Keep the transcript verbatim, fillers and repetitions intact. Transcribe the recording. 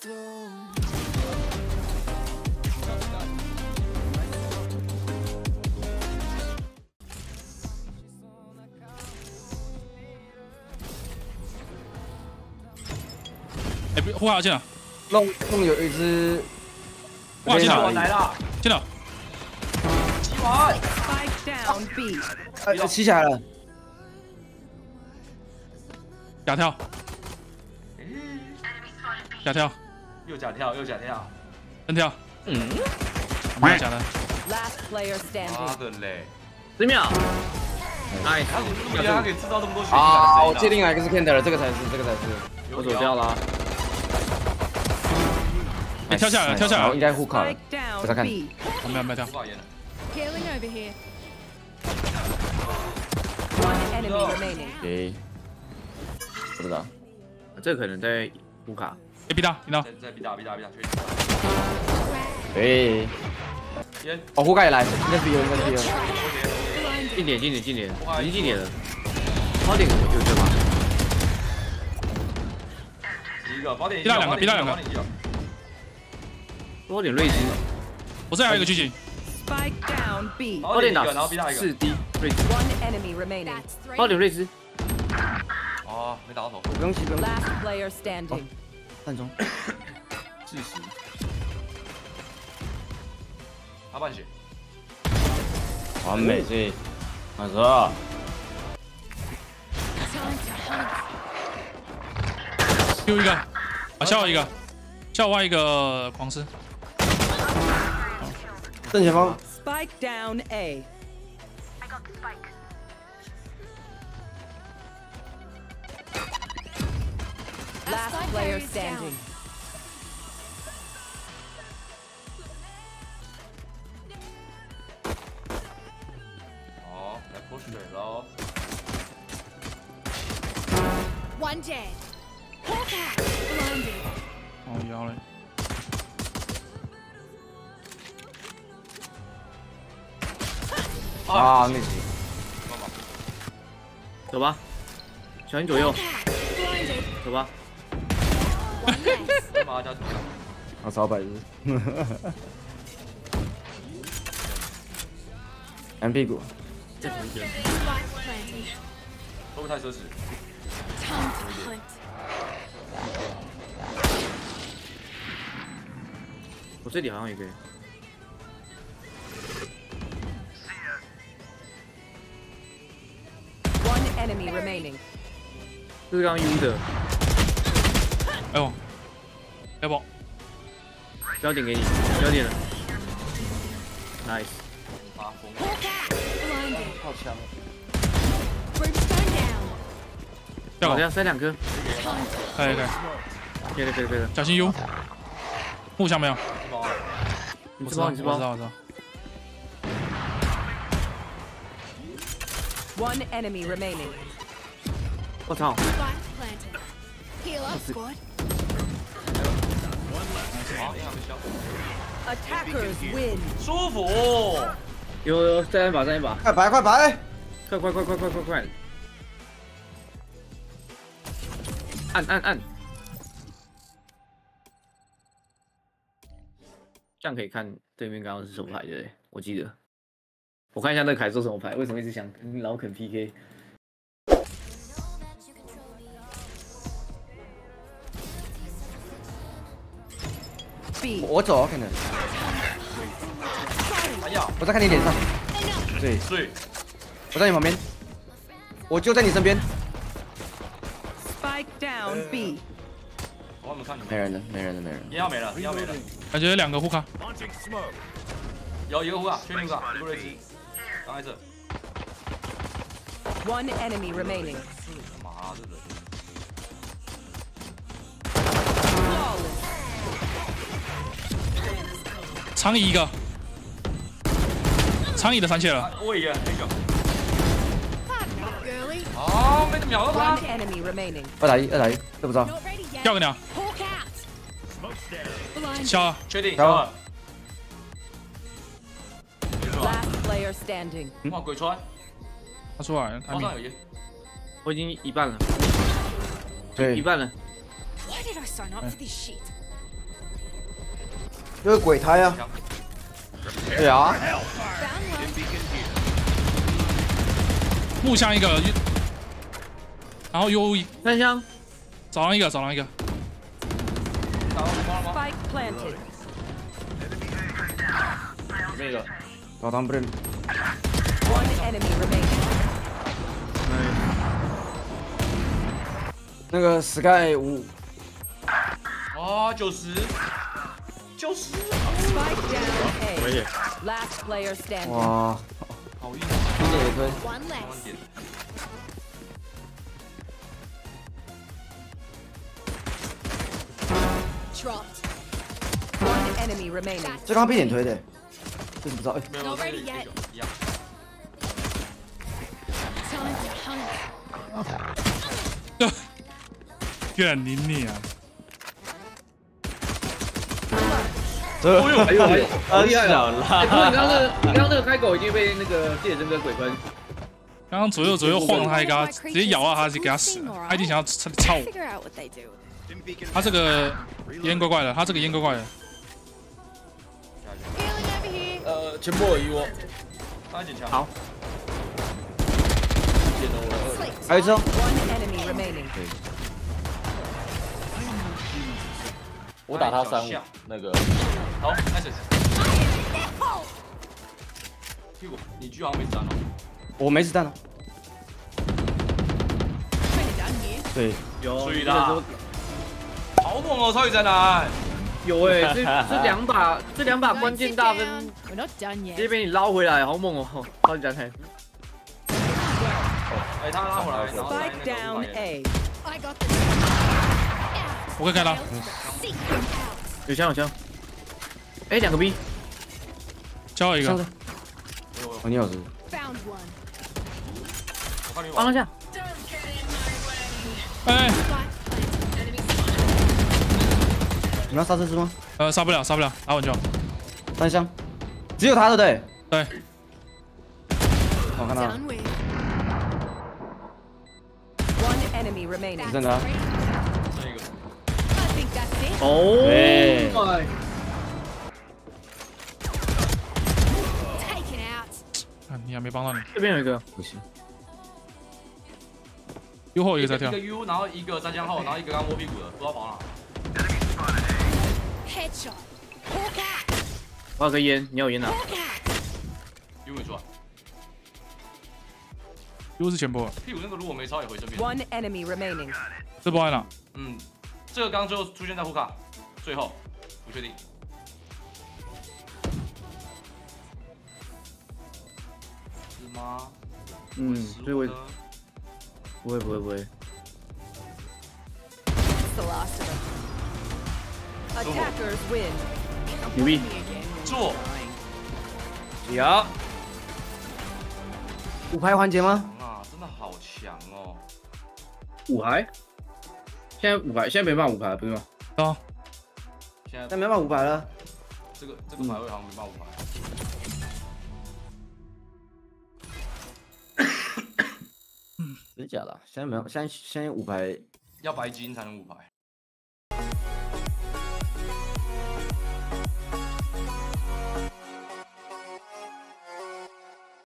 哎，护卡进了， 弄弄有一只， 哇，进了， 来了， 进了， 起完， 哎，起起来了， 假跳，假跳， 又假跳又假跳， 真跳， 嗯， 没有假的。 Last player 妈 standing。 的嘞！ 十秒。哎， 他怎么他可以制造这么多血？ 啊，我确定哪一个是 Kent 了，这个才是，这个才是。 我走掉了。 哎，跳下来了，跳下来了， 应该互卡了。我再看。 我没有没有跳。 Healing over here. One enemy remaining. 诶，不知道。 这可能在乌卡。 哎，逼他，逼他。 在在 B 大 B 大 B 大， 诶。哦，护盖也来，应该是有，应该是有。 近点，近点，近点，已经近点了。高点有这吗？ 一个宝典， 逼他两个，逼他两个。 多点睿智。 我这还有一个狙击。 Spike down B. 高点打然后逼他一个。 四 D 睿智。 One enemy remaining. 高点睿智。 哦，没打到头。 不用急，不用急。 Last player standing. 暗中。 四十。他半血。 完美，这，马哥。 丢一个，啊，下我一个，下我外一个狂狮。 正前方。 Spike down A. I got the spike. Last player standing. 好，来泼水喽。 One dead. Hawk out. Blinded. 哦，腰嘞。 啊，那行。 走吧，小心左右。 Blinded. 走吧。 One less. 妈加图。 我操，百日。M 屁股。 Spike planted. 会不会太奢侈？ Time to hunt. 我这里好像有一个。 One enemy remaining. 这是刚刚 U 的， 哎呦，要不？ 标点给你，标点了 ，nice。 发疯。 Hawk out. Blinded. 好强。 Brimstone down. 掉了， 好的，塞两颗， 可以可以， 可以了，可以了，可以了。 小心 U。互相没有， 你吃包，你吃包。 我知道，我知道。 One enemy remaining. 我操！ Spike planted. Heal up, squad. Attackers win. 舒服。 有有，再一把，再一把， 快白，快白！ 快快快快快快快！按按按！这样可以看对面刚刚是什么牌的，我记得。我看一下那个凯做什么牌，为什么一直想跟老肯 P K？ B. 我走，可能。 哎呀， 我在看你脸上。对， 对， 我在你旁边。我就在你身边。 Spike down B. 我们看你们。 没人了，没人了，没人了。 烟要没了，烟要没了。 感觉两个护卡。 有一个护卡，确定护卡，一个瑞奇。刚才这。 One enemy remaining. 妈的人。 长椅一个，长椅的三切了。 我也那个。 Girly. 好，被他秒了 One 他。 enemy remaining. 二打一，二打一，这不知道。 Not ready yet. 掉个鸟， Hawk out. Blinded. 小啊， 确定。 好。 Last player standing. 哇，鬼穿。 他出来了，他明包上有烟。 我已经一半了， 对一，半了。 Why did I sign up for this shit? 这个鬼胎啊！对啊， Found one. 木箱一个，然后 U 一三箱， 早上一个，早上一个， 打到光了吗？ Spike planted. 里面一个， 老唐不认。 One enemy remaining. 那个 Sky 五， 哦，九十，九十， Spike down 危 A. 险。 Last player standing. 哇， 好硬， 一点也推。 One 慢 less. 点。 Dropped. One enemy remaining. 这刚 B 点推的，这是不知道。哎， 没有， Not 这个 ready 这 yet. 个一样。 Time to hunt. 干你你啊！ 这哎呦， 哎呦哎呦，好厉害小啊！哎，不过你刚刚那个，你刚刚那个开口已经被那个谢真哥鬼喷。 刚刚左右左右晃他一个，直接咬到他，就给他死了。他一定想要操操我。 Figure out what they do. 他这个烟怪怪的，他这个烟怪怪的。 Healing over here. 呃，全部耳一窝， 当然捡枪。 好，捡了我的 Slate. 还有一张， One enemy remaining. 我打他三五，那个好，nice。屁股，你居然没子弹哦。 我没子弹了。 Kinda done here. 对， 有， 注意那个时候啦好猛哦，超级宅男。 有哎，这这两把这两把 Don't 关键 sit 大 down. 分， We're not done 直接 yet. 被你捞回来，好猛哦！超级展台， 哎，他拉回来，然后在 Spike 那个 down 五百 A. I got this. 我可以看到， Seek him out. 有枪有枪，哎，两个 B， 交了一个上次。 我有我有哦，你有是？ Found one. 我看你玩。 帮他下， 哎， Spike planted. 你们要杀这只吗？ 呃，杀不了，杀不了，打稳就好。 三箱，只有他的对。 对， 我看到了， Done with. One enemy remaining. 真的啊。 这一个。 I think that's it. 哦对 my， Taken out. 啊，你还没帮到你。 这边有一个， 不行， 右后一个在跳一个，U，然后一个三枪后，然后一个刚摸屁股的，不知道跑哪。 Headshot. Hawk out. 我有个烟，你要有烟拿？ Hawk out. U 没出来， 又是前波， 屁股那个如果没超也回这边。 One enemy remaining. 这波在哪？ 嗯，这个刚刚最后出现在护卡，最后不确定。是吗？ 嗯，所以我呢不会不会不会， It's the last of them. Attackers win. 牛逼， Me again. 做有。五排环节吗？ 啊，真的好强哦！ 五排，现在五排，现在没办法五排，不是吗？ 啊， 现在但没办法五排了。 这个这个排位好像没办法五排。 真的假的啊？现在没有，现在现在五排要白金才能五排。